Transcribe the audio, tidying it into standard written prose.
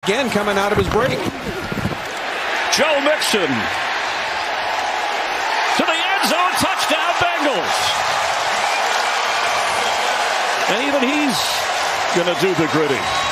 again coming out of his break. Joe Mixon to the end zone, touchdown Bengals. And even he's going to do the gritty.